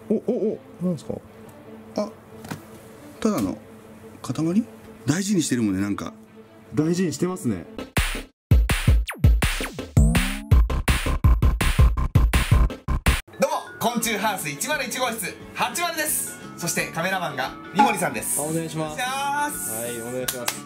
なんですか？ あ、ただの塊？大事にしてるもんね、なんか。 大事にしてますね。 どうも、昆虫ハウス101号室80です。そしてカメラマンが三森さんです。 お願いします。 はい 、お願いします。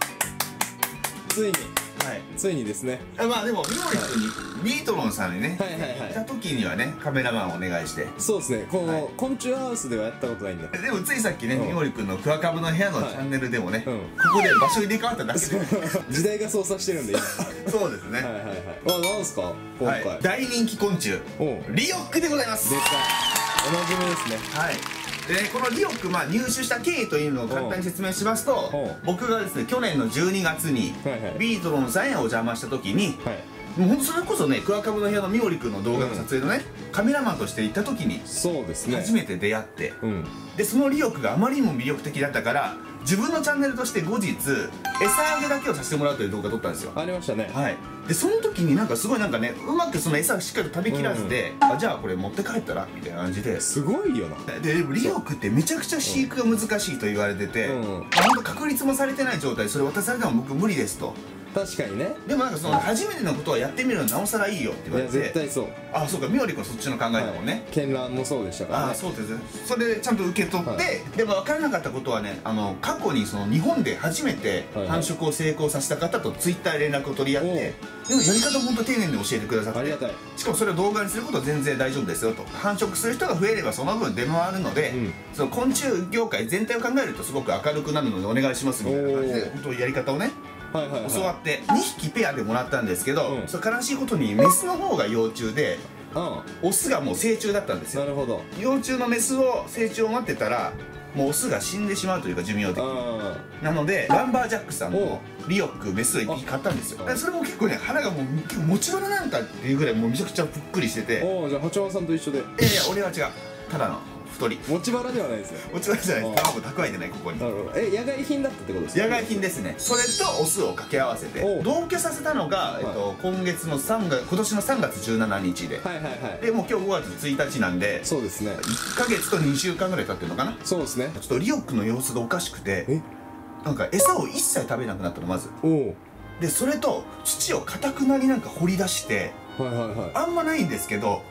ついにですね。 まあでも三森君にビートロンさんにね行った時にはねカメラマンをお願いして。 そうですね。この昆虫ハウスではやったことないんで。 でもついさっきね三森君のクワカブの部屋のチャンネルでもね、ここで場所入れ替わっただけで時代が操作してるんで。 そうですね。 あ、なんですか今回。 大人気昆虫リオックでございます。 出た。おなじみですね。 はい。でこのリオック、入手した経緯というのを簡単に説明しますと、僕がですね去年の12月にビートロンさんへお邪魔した時に、もうほんとそれこそねクワカブの部屋の三森君の動画の撮影のね、カメラマンとして行った時に初めて出会って、でそのリオックがあまりにも魅力的だったから自分のチャンネルとして後日餌あげだけをさせてもらうという動画を撮ったんですよ。 ありましたね。 はい。でその時になんかすごいなんかねうまくその餌をしっかりと食べきらずで、じゃあこれ持って帰ったらみたいな感じで。 すごいよな。 でリオックってめちゃくちゃ飼育が難しいと言われてて、本当確立もされてない状態でそれ渡されても僕無理ですと。 確かにね。 でもなんかその初めてのことはやってみるのなおさらいいよって言われて。 いや絶対そう。 あ、そうか、みおりくんそっちの考えだもんね。 絢爛もそうでしたからね。 あ、そうですね。それでちゃんと受け取って、でも分からなかったことはね、過去にその日本で初めて繁殖を成功させた方とツイッターで連絡を取り合って、でもやり方を本当丁寧に教えてくださって、 ありがたい。 しかもそれを動画にすることは全然大丈夫ですよと。繁殖する人が増えればその分出回るので、その昆虫業界全体を考えるとすごく明るくなるのでお願いしますみたいな感じで本当やり方をね教わって2匹ペアでもらったんですけど、それ悲しいことにメスの方が幼虫でオスがもう成虫だったんですよ。 なるほど。 幼虫のメスを成長を待ってたらもうオスが死んでしまうというか寿命的に。なのでランバージャックさんのリオックメスを1匹買ったんですよ。それも結構ね腹がもう結構持ち腹なんかっていうぐらいもうめちゃくちゃぷっくりしてて。 じゃあ八幡さんと一緒で。いやいや俺は違う、ただの太り。 持ち腹ではないですよ。 持ち腹じゃないです。卵蓄えてないここに。 なるほど。野外品だったってことですか？ 野外品ですね。それとオスを掛け合わせて同居させたのが今月の今年の3月17日で、でもう今日5月1日なんで、そうですね、1ヶ月と2週間ぐらい経ってるのかな。そうですね。ちょっとリオックの様子がおかしくて、なんか餌を一切食べなくなったのまず。でそれと土を固くなりなんか掘り出して、あんまないんですけど、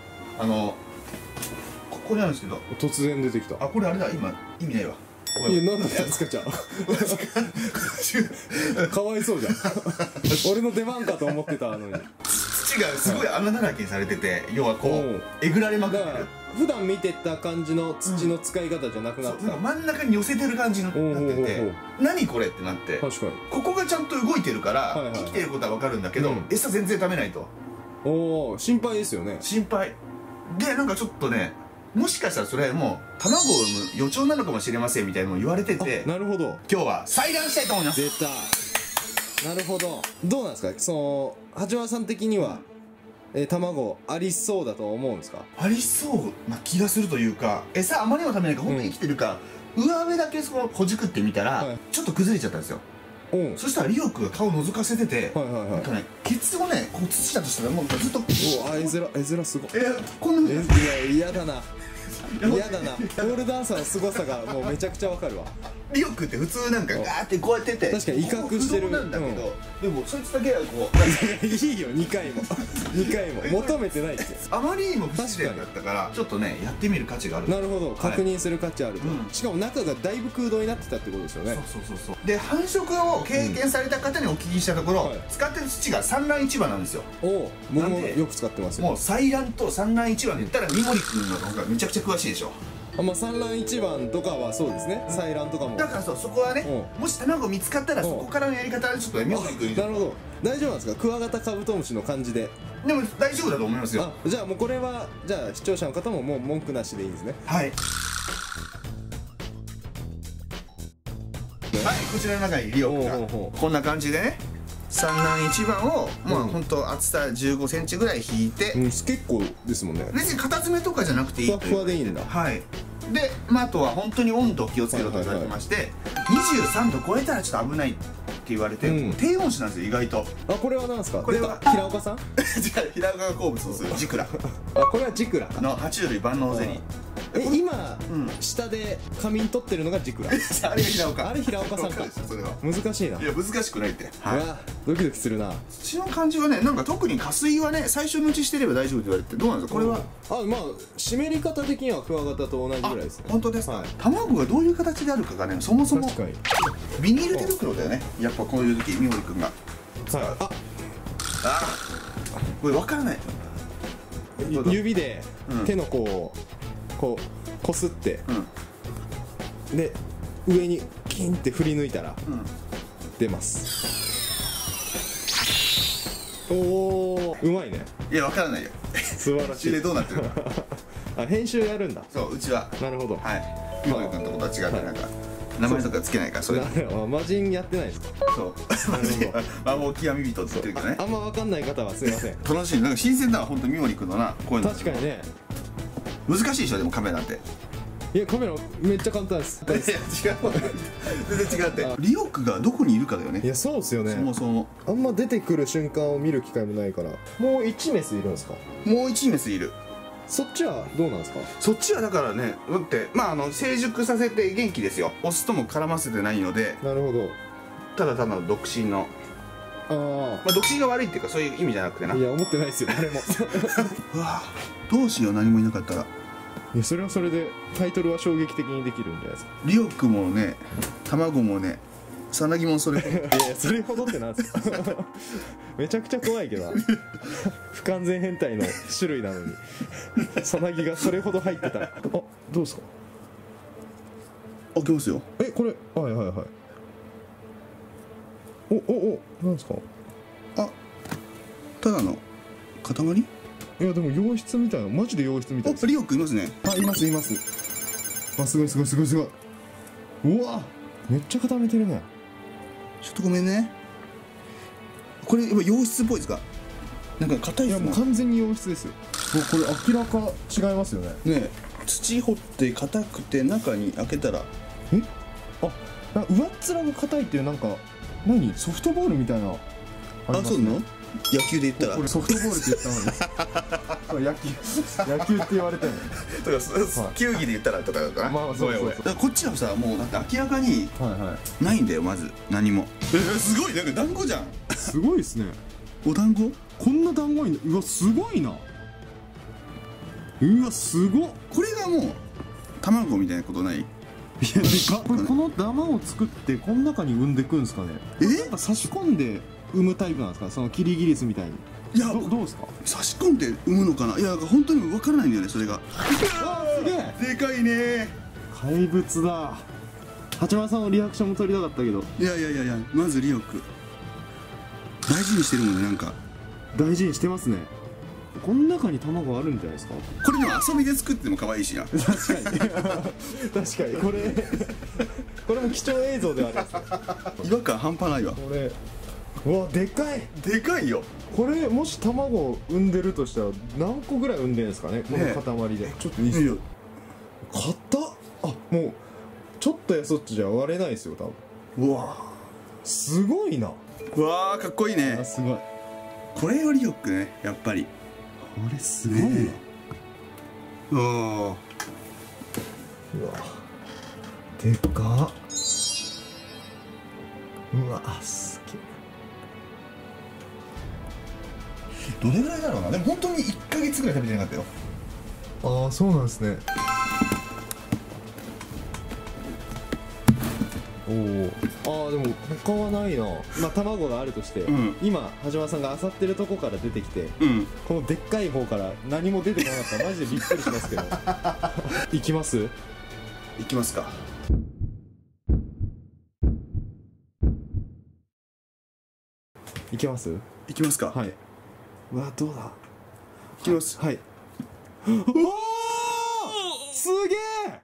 これなんですけど突然出てきた。 あ、これあれだ、今意味ないわ。 いや、なんだったんですか、じゃあ。かわいそうじゃん。俺の出番かと思ってたのに。 土がすごい穴だらけにされてて、要はこうえぐられまくってる。 普段見てた感じの土の使い方じゃなくなった。 真ん中に寄せてる感じになってて、何これってなって、ここがちゃんと動いてるから生きてることは分かるんだけど、餌全然食べないと。心配ですよね。心配で、なんかちょっとね、もしかしたらそれもう卵を産む予兆なのかもしれませんみたいなのも言われてて。なるほど。今日は採卵したいと思います。出た。なるほど。どうなんですか、その八幡さん的には卵ありそうだと思うんですか？ありそうな気がするというか、餌あまりにも食べないから本当に生きてるか、上辺だけそのほじくってみたらちょっと崩れちゃったんですよ。そしたらリオックが顔覗かせてて、なんかね、ケツをねこう土だとしたらもうずっと絵面すごい。こんな、いや嫌だな、嫌だな。ポールダンサーの凄さがもうめちゃくちゃわかるわ。リオックって普通なんかガーってこうやってて、確かに威嚇してるなんだけど、でもそいつだけはこういいよ、2回も求めてないって。あまりにも不自然だったからちょっとねやってみる価値がある。なるほど、確認する価値あると。しかも中がだいぶ空洞になってたってことですよね。そうで、繁殖を経験された方にお聞きしたところ、使ってる土が産卵市場なんですよ。僕もよく使ってますよ。もう採卵と産卵市場で言ったら三森君の方がめちゃくちゃ詳しいでしょ。まあ産卵一番とかはそうですね。採卵とかもだからそこはね、もし卵見つかったらそこからのやり方でちょっと三森君に。なるほど。大丈夫なんですか、クワガタカブトムシの感じで。でも大丈夫だと思いますよ。じゃあもうこれはじゃあ視聴者の方ももう文句なしでいいんですね。はい、こちらの中にリオックがこんな感じでね、産卵一番をまあ本当厚さ15センチぐらい引いて、結構ですもんね。別に型詰めとかじゃなくていい。ふわふわでいいんだ。はい。で、あとは本当に温度を気をつけろと言われてまして、23度超えたらちょっと危ないって言われて、低温種なんですよ意外と。これは何ですか？これは平岡さん？違う、平岡が好物をするジクラ。これはジクラの爬虫類万能ゼリー。今下で仮眠取ってるのが軸があれが平岡。 あれ平岡さんか。 それは難しいな。 いや難しくないって。 うわドキドキするな。 土の感じはね、なんか特に加水はね最初のうちしてれば大丈夫って言われて、どうなんですかこれは。 まあ湿り方的にはクワガタと同じぐらいですね。 本当ですか。卵がどういう形であるかがね、そもそも確かにビニール手袋だよね、やっぱこういう時三森くんが。これ分からない。 指で手の甲をこうこすって、で上にキンって振り抜いたら出ます。おおうまいね。 いや分からないよ。 素晴らしい。 でどうなってるか。 編集やるんだ。 そううちは。なるほど。はい三森くんとことは違ってなんか名前とかつけないから。それ魔人やってないですか。 そうもう極み人って言ってるけどね。 あんま分かんない方はすいません。 楽しい。なんか新鮮だわ本当三森くんのなこういうの。 確かにね。 難しいでしょでもカメラなんて。 いやカメラめっちゃ簡単です。 いや違う全然違って。リオクがどこにいるかだよね。 いやそうですよね。そもそもあんま出てくる瞬間を見る機会もないから。もう1メスいるんですか。 もう1メスいる。 そっちはどうなんですか。 そっちはだからね、だって成熟させて元気ですよ。オスとも絡ませてないので。 なるほど。 ただ単なる独身の。独身が悪いっていうかそういう意味じゃなくてな。 いや思ってないですよ誰も。 うわどうしよう何もいなかったら。 いやそれはそれでタイトルは衝撃的にできるんじゃないですか。 リオクもね卵もねさなぎもそれほど。いやそれほどってなんですか。めちゃくちゃ怖いけど不完全変態の種類なのにさなぎがそれほど入ってたら。どうですか。 開けますよ。 これはいはいはい。なんですか。 ただの塊。 いやでも洋室みたいな、マジで洋室みたいな。 リオクいますね。 いますいます。すごいすごいすごいすごい。うわめっちゃ固めてるね。 ちょっとごめんね。これやっぱ洋室っぽいですか。なんか硬いですね。 いやもう完全に洋室ですよ。これ明らか違いますよね。 ね土掘って硬くて中に開けたら上っ面が硬いっていうなんか何ソフトボールみたいな。 そうなの。野球で言ったらこれソフトボールって言ったのに野球って言われてるのとか球技で言ったらとかだから。そうこっちはさもうだって明らかにないんだよまず何も。すごいなんか団子じゃん。 すごいですね。 お団子こんな団子いんだ。うわすごいな。うわすごっ。 これがもう卵みたいなことない。いやでかこのダマを作ってこの中に産んでくんですかね。なんか差し込んで産むタイプなんですか。そのキリギリスみたいに。いやどうですか。 差し込んで産むのかな。いや本当に分からないんだよねそれが。 すげえでかいね。 怪物だ。八幡さんのリアクションも撮りたかったけど。 いやまずリオク大事にしてるもんね。なんか大事にしてますね。この中に卵あるんじゃないですか。 これでも遊びで作っても可愛いしな。 確かに確かにこれも貴重映像ではあります。 違和感半端ないわ。 これうわでかい。 でかいよ。 これもし卵を産んでるとしたら何個ぐらい産んでるんですかねこの塊で。ちょっといいですか。硬っ。もうちょっとやそっちじゃ割れないですよ多分。うわすごいな。 うわかっこいいね。 すごい。 これよりよくねやっぱり。 これすごいな。 うわでかっ。うわすげえ。どれぐらいだろうな。でも本当に1ヶ月ぐらい食べてなかったよ。 そうなんですね。でも他はないな。卵があるとして、今はじまさんが漁ってるとこから出てきて、このでっかい方から何も出てこなかったらマジでびっくりしますけど。行きます？ 行きますか。 行きます？ 行きますか。 はい。うわどうだ。 行きます。 はい。おおすげえ。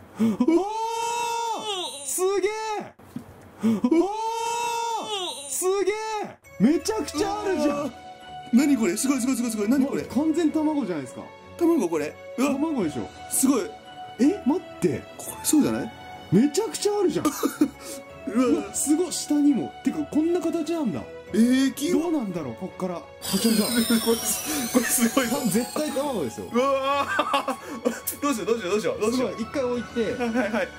すげえ。すげえ。めちゃくちゃあるじゃん。 何これ。すごいすごいすごいすごい。何これ。 完全卵じゃないですか。 卵これ。 卵でしょ。 すごい。 待ってこれそうじゃない。 めちゃくちゃあるじゃん。うわすごい。下にもてかこんな形なんだ。 黄色どうなんだろう、こっから課長さんこれすごい。 絶対卵ですよ。 うわーどうしようどうしようどうしようどうしよう。 一回置いて、 はいはいはい。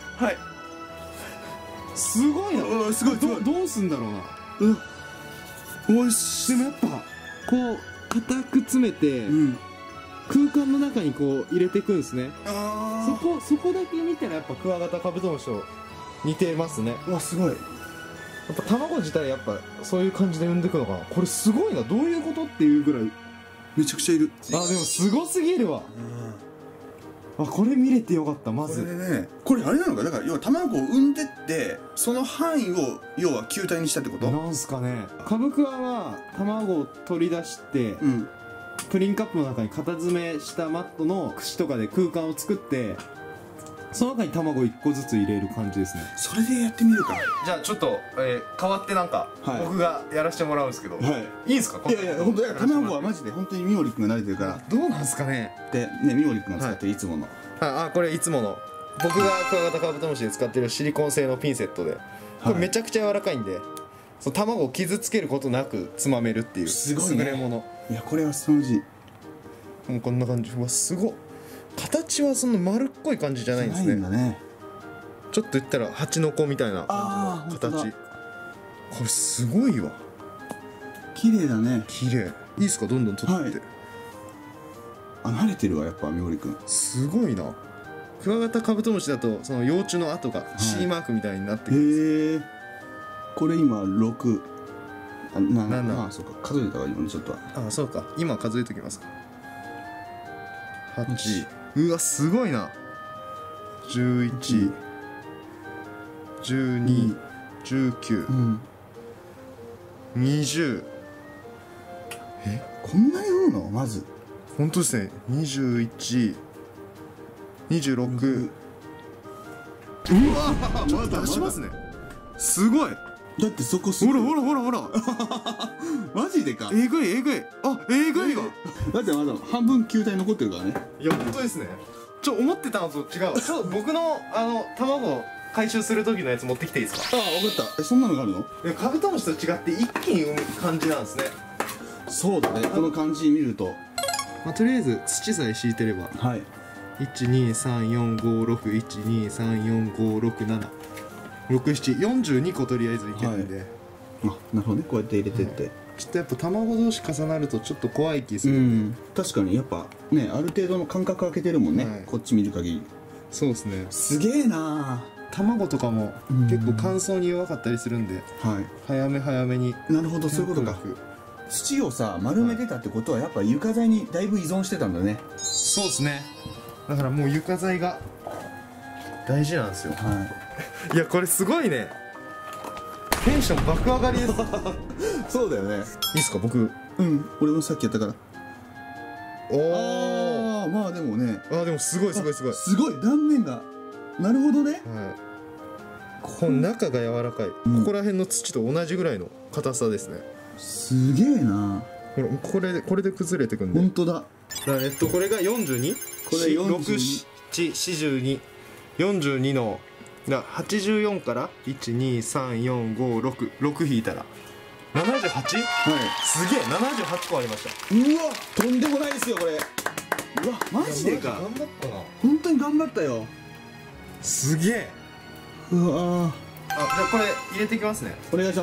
すごいな。 すごいすごい。 どうすんだろうな。 おいしい。 でもやっぱこう固く詰めて、空間の中にこう入れていくんですね。そこだけ見たらやっぱクワガタカブトムシと似てますね。 うわすごい。 やっぱ卵自体やっぱそういう感じで産んでいくのかな。これすごいな。どういうことっていうぐらいめちゃくちゃいる。 でもすごすぎるわ。これ見れてよかった。まずこれあれなのか、だから要は卵を産んでってその範囲を要は球体にしたってこと？ なんすかね。カブクワは卵を取り出して、プリンカップの中に型詰めしたマットの串とかで空間を作って、その中に卵1個ずつ入れる感じですね。 それでやってみるか。 じゃあちょっと、代わってなんか、僕がやらせてもらうんですけど、いいんすか？ いやいや、本当卵はマジで本当に三森くんが慣れてるから。 どうなんすかね。 でね、三森くんが使ってるいつもの、 これいつもの僕がクワガタカブトムシで使ってるシリコン製のピンセットで、これめちゃくちゃ柔らかいんで、その卵を傷つけることなくつまめるっていう優れもの。 いやこれは凄まじい。 もうこんな感じ。うわすごっ。形はそんな丸っこい感じじゃないんですね。ちょっと言ったら蜂の子みたいな形。これすごいわ。 綺麗だね。 綺麗。いいっすか？どんどん取って。 慣れてるわやっぱ三森くん。 すごいな。クワガタカブトムシだとその幼虫の跡が C マークみたいになってくるんです。 これ今6。 7。 そうか、数えたわ今ねちょっと。 そうか。今数えときます。8。うわすごいな。11、12、19、20。 こんなに産むの？まず本当ですね。21、26。うわちょっと出しますね。すごい。 だってそこすごい。 ほらマジでか。 えぐいえぐいわ。 だってまだ半分球体残ってるからね。 いや本当ですね。思ってたのと違う。ちょっと僕の卵回収する時のやつ持ってきていいですか？ 分かった。そんなのがあるの？ カブトムシと違って一気に産む感じなんですね。 そうだね、この感じ見ると。 とりあえず土さえ敷いてれば、12345676742個とりあえずいけるんで、 なるほどね。こうやって入れてって、 ちょっとやっぱ卵同士重なるとちょっと怖い気する。 確かにやっぱね、ある程度の間隔空けてるもんね、こっち見る限り。 そうですね。 すげえな。 卵とかも結構乾燥に弱かったりするんで、早めに。 なるほど、そういうことか。土をさ丸めてたってことはやっぱ床材にだいぶ依存してたんだね。 そうですね。だからもう床材が大事なんですよ。いやこれすごいね。テンション爆上がりです。 そうだよね。 いいっすか僕？ 俺もさっきやったから。まあでもね。 でもすごいすごい断面が。なるほどね。 この中が柔らかい。ここら辺の土と同じぐらいの硬さですね。 すげえな。 これで崩れてくんで。 本当だ。 これが 42？ これ6、7、42の84から1234566引いたら 78？ すげえ。78個ありました。 うわとんでもないですよこれ。うわマジでか。 頑張ったな。 本当に頑張ったよ。 すげえ。 うわじゃあこれ入れていきますね。 お願いします。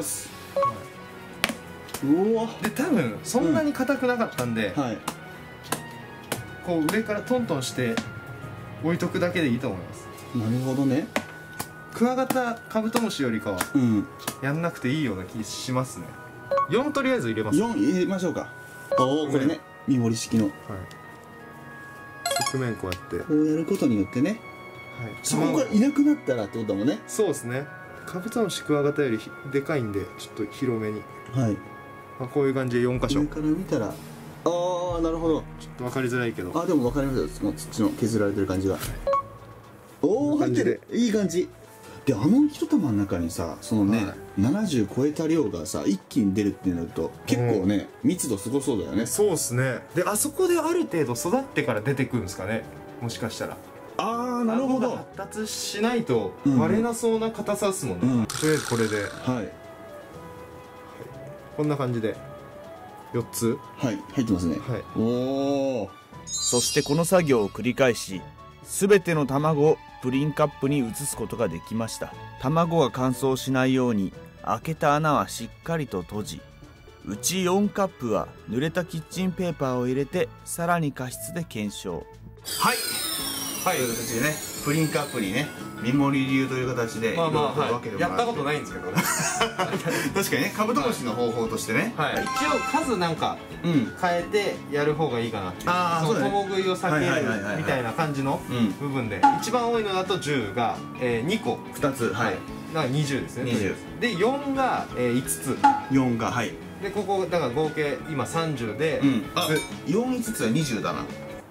で多分そんなに硬くなかったんで、こう上からトントンして置いとくだけでいいと思います。 なるほどね。 クワガタカブトムシよりかはやんなくていいような気しますね。4とりあえず入れます。 4入れましょうか。これね、三森式の側面こうやってこうやることによってね、そこがいなくなったらってことだもんね。 そうですね。カブトムシクワガタよりでかいんでちょっと広めに、こういう感じで4箇所。 上から見たらなるほど。 ちょっと分かりづらいけど、 でも分かりますよ。その土の削られてる感じが。入ってる。いい感じで、一玉の中にさ、そのね、70超えた量がさ一気に出るってなると結構ね、密度すごそうだよね。 そうっすね。であそこである程度育ってから出てくるんですかね、もしかしたら。 なるほど。 発達しないと割れなそうな硬さですもんね。とりあえずこれでこんな感じで4つ入ってますね。おお。 そしてこの作業を繰り返し、全ての卵をプリンカップに移すことができました。卵が乾燥しないように開けた穴はしっかりと閉じ、内4カップは濡れたキッチンペーパーを入れてさらに加湿で検証。はい、という形でね、プリンカップにね、三森流という形でやったことないんですけどね確かにね、カブトムシの方法としてね、 一応数なんか変えてやる方がいいかなっていう、共食いを避けるみたいな感じの部分で、一番多いのだと10が2個 2つ、はい、 だから20ですね。20で4が5つ、 4が、はい、 でここだから合計今30で、 4、5つは20だな。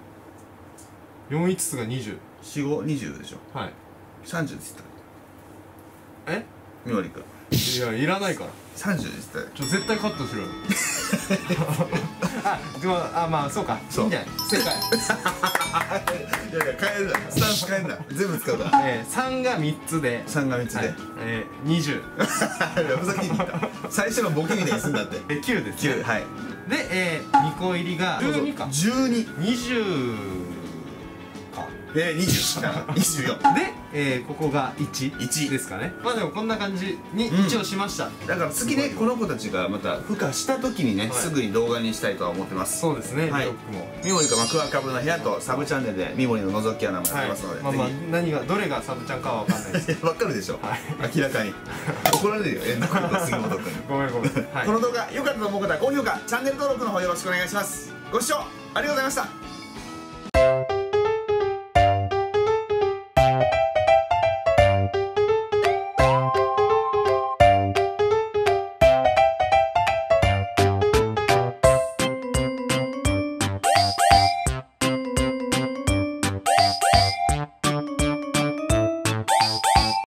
4、5つが20、 4、5、20でしょ。はい、30って言ったらみのりくん、 いや、いらないから 30って言ったら絶対カットしろよでもまあそうか、いいんじゃない、正解いや変えるな、スタンス変えるな、全部使うから。 3が3つで、 3が3つで 20 ふざけに言った最初のボケみたいにすんだって 9ですね。 9、はい。 で2個入りが12か、20か、 24 でここが1ですかね。まあでもこんな感じに一応しました。 だから次ね、この子たちがまた孵化した時にね、すぐに動画にしたいとは思ってます。 そうですね。 三森かクワカブの部屋とサブチャンネルで三森の覗き穴もやってますので、 まあ何がどれがサブちゃんかは分かんないですけど分かるでしょ、明らかに怒られるよ、杉本君に。 ごめんこの動画良かったと思う方は高評価、チャンネル登録の方よろしくお願いします。ご視聴ありがとうございました。